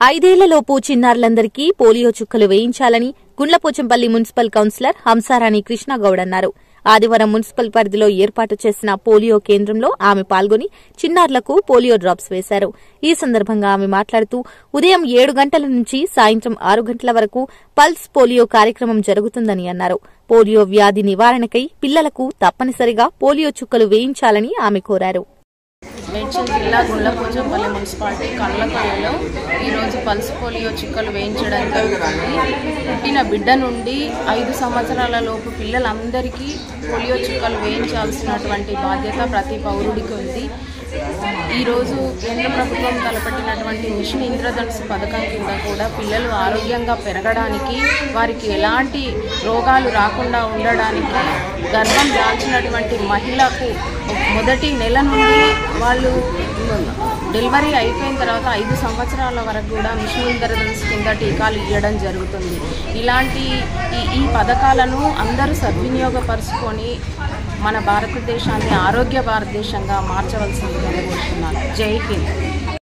5 ఏళ్లలోపు చిన్నారులందరికీ పోలియో చుక్కలు వేయించాలని గుండ్లపోచంపల్లి మున్సిపల్ కౌన్సిలర్ హంసారాణి కృష్ణగౌడ్ అన్నారు. ఆదివారం మున్సిపల్ పరిధిలో ఏర్పాటు చేసిన పోలియో కేంద్రంలో ఆమె పాల్గొని చిన్నారులకు పోలియో డ్రాప్స్ వేశారు. ఈ సందర్భంగా ఆమె మాట్లాడుతూ ఉదయం 7 గంటల నుంచి సాయంత్రం 6 గంటల వరకు పల్స్ పోలియో కార్యక్రమం జరుగుతుందని అన్నారు. పోలియో వ్యాధి నివారణకై పిల్లలకు తప్పనిసరిగా పోలియో చుక్కలు వేయించాలని ఆమె కోరారు. మేడ్చల్ జిల్లా గుండ్లపోచంపల్లి మున్సిపాలిటీ కళ్ళపల్లిలో ఈరోజు పల్స్ పోలియో చుక్కలు వేయించడం జరుగుతుంది. పుట్టిన బిడ్డ నుండి 5 సంవత్సరాల లోపు పిల్లలందరికీ పోలియో చుక్కలు వేయించాల్సినటువంటి బాధ్యత ప్రతి పౌరుడికి ఉంది. ఈరోజు కేంద్ర ప్రభుత్వం తలపెట్టినటువంటి మిషన్ ఇంద్రధనుస్సు పథకం కింద కూడా పిల్లలు ఆరోగ్యంగా పెరగడానికి, వారికి ఎలాంటి రోగాలు రాకుండా ఉండడానికి, గర్భం దాల్చినటువంటి మహిళకు మొదటి నెల నుండి వాళ్ళు డెలివరీ అయిపోయిన తర్వాత 5 సంవత్సరాల వరకు కూడా మిషన్ ఇంద్రధనుస్సు కింద టీకాలు ఇవ్వడం జరుగుతుంది. ఇలాంటి ఈ పథకాలను అందరూ సద్వినియోగపరుచుకొని మన భారతదేశాన్ని ఆరోగ్య భారతదేశంగా మార్చవలసిందిగా కోరుతున్నాను. జై హింద్.